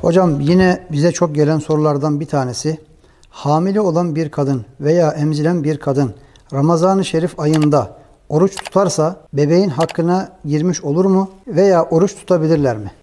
Hocam yine bize çok gelen sorulardan bir tanesi, hamile olan bir kadın veya emziren bir kadın Ramazan-ı Şerif ayında oruç tutarsa bebeğin hakkına girmiş olur mu veya oruç tutabilirler mi?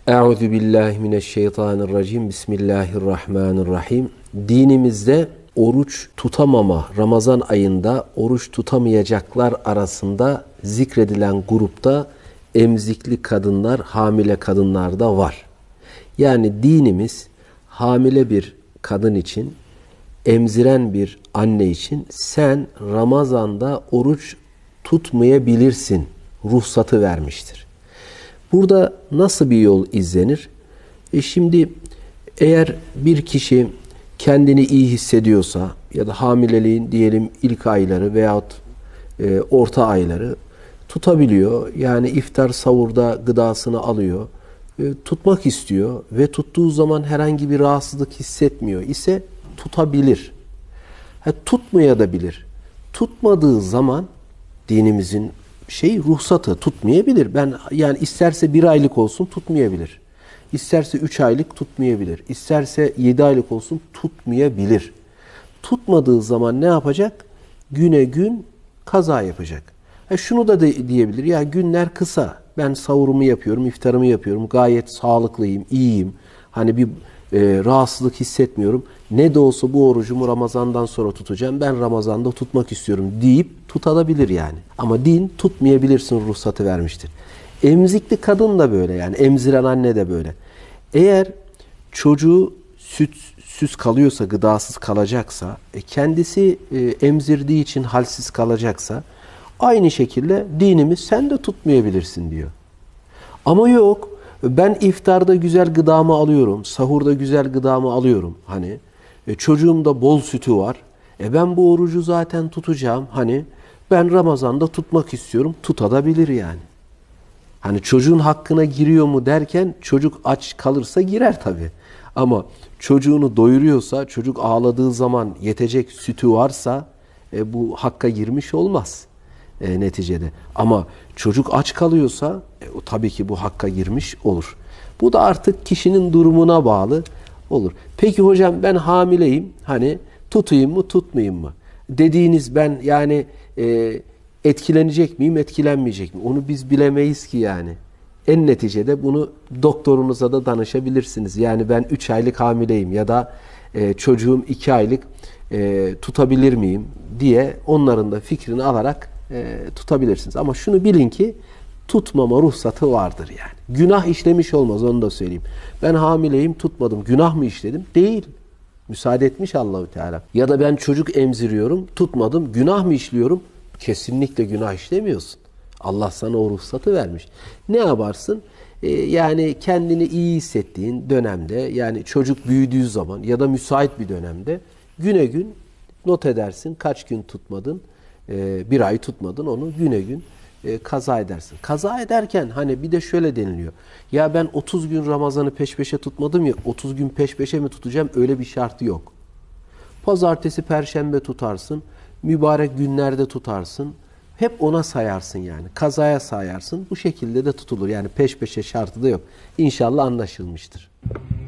Euzubillahimineşşeytanirracim. Bismillahirrahmanirrahim. Dinimizde oruç tutamama, Ramazan ayında oruç tutamayacaklar arasında zikredilen grupta emzikli kadınlar, hamile kadınlar da var. Yani dinimiz hamile bir kadın için, emziren bir anne için sen Ramazan'da oruç tutmayabilirsin ruhsatı vermiştir. Burada nasıl bir yol izlenir? Şimdi eğer bir kişi kendini iyi hissediyorsa ya da hamileliğin diyelim ilk ayları veyahut orta ayları tutabiliyor. Yani iftar sahurda gıdasını alıyor. Tutmak istiyor ve tuttuğu zaman herhangi bir rahatsızlık hissetmiyor ise tutabilir. Tutmayabilir. Tutmadığı zaman dinimizin ruhsatı tutmayabilir. Yani isterse 1 aylık olsun tutmayabilir. İsterse 3 aylık tutmayabilir. İsterse 7 aylık olsun tutmayabilir. Tutmadığı zaman ne yapacak? Güne gün kaza yapacak. Şunu da diyebilir. Ya günler kısa. Ben sahurumu yapıyorum, iftarımı yapıyorum. Gayet sağlıklıyım, iyiyim. Hani bir rahatsızlık hissetmiyorum. Ne de olsa bu orucumu Ramazan'dan sonra tutacağım. Ben Ramazan'da tutmak istiyorum deyip tutabilir yani. Ama din tutmayabilirsin ruhsatı vermiştir. Emzikli kadın da böyle yani. Emziren anne de böyle. Eğer çocuğu süt kalıyorsa, gıdasız kalacaksa, kendisi emzirdiği için halsiz kalacaksa aynı şekilde dinimiz sen de tutmayabilirsin diyor. Ama yok. Ben iftarda güzel gıdamı alıyorum. Sahurda güzel gıdamı alıyorum. Çocuğumda bol sütü var. Ben bu orucu zaten tutacağım. Ben Ramazan'da tutmak istiyorum. Tutabilir yani. Çocuğun hakkına giriyor mu derken çocuk aç kalırsa girer tabii. Ama çocuğunu doyuruyorsa, çocuk ağladığı zaman yetecek sütü varsa bu hakka girmiş olmaz neticede. Ama çocuk aç kalıyorsa tabii ki bu hakka girmiş olur. Bu da artık kişinin durumuna bağlı olur. Peki hocam ben hamileyim. Tutayım mı tutmayayım mı? Dediğiniz ben yani etkilenecek miyim etkilenmeyecek mi? Onu biz bilemeyiz ki yani. En neticede bunu doktorunuza da danışabilirsiniz. Yani ben 3 aylık hamileyim ya da çocuğum 2 aylık tutabilir miyim diye onların da fikrini alarak tutabilirsiniz. Ama şunu bilin ki tutmama ruhsatı vardır yani. Günah işlemiş olmaz, onu da söyleyeyim. Ben hamileyim tutmadım. Günah mı işledim? Değil. Müsaade etmiş Allahu Teala. Ya da ben çocuk emziriyorum, tutmadım. Günah mı işliyorum? Kesinlikle günah işlemiyorsun. Allah sana o ruhsatı vermiş. Ne yaparsın? Yani kendini iyi hissettiğin dönemde, yani çocuk büyüdüğü zaman ya da müsait bir dönemde güne gün not edersin. Kaç gün tutmadın? 1 ay tutmadın, onu güne gün kaza edersin. Kaza ederken bir de şöyle deniliyor. Ya ben 30 gün Ramazan'ı peş peşe tutmadım ya, 30 gün peş peşe mi tutacağım? Öyle bir şartı yok. Pazartesi, perşembe tutarsın. Mübarek günlerde tutarsın. Hep ona sayarsın yani. Kazaya sayarsın. Bu şekilde de tutulur. Yani peş peşe şartı da yok. İnşallah anlaşılmıştır.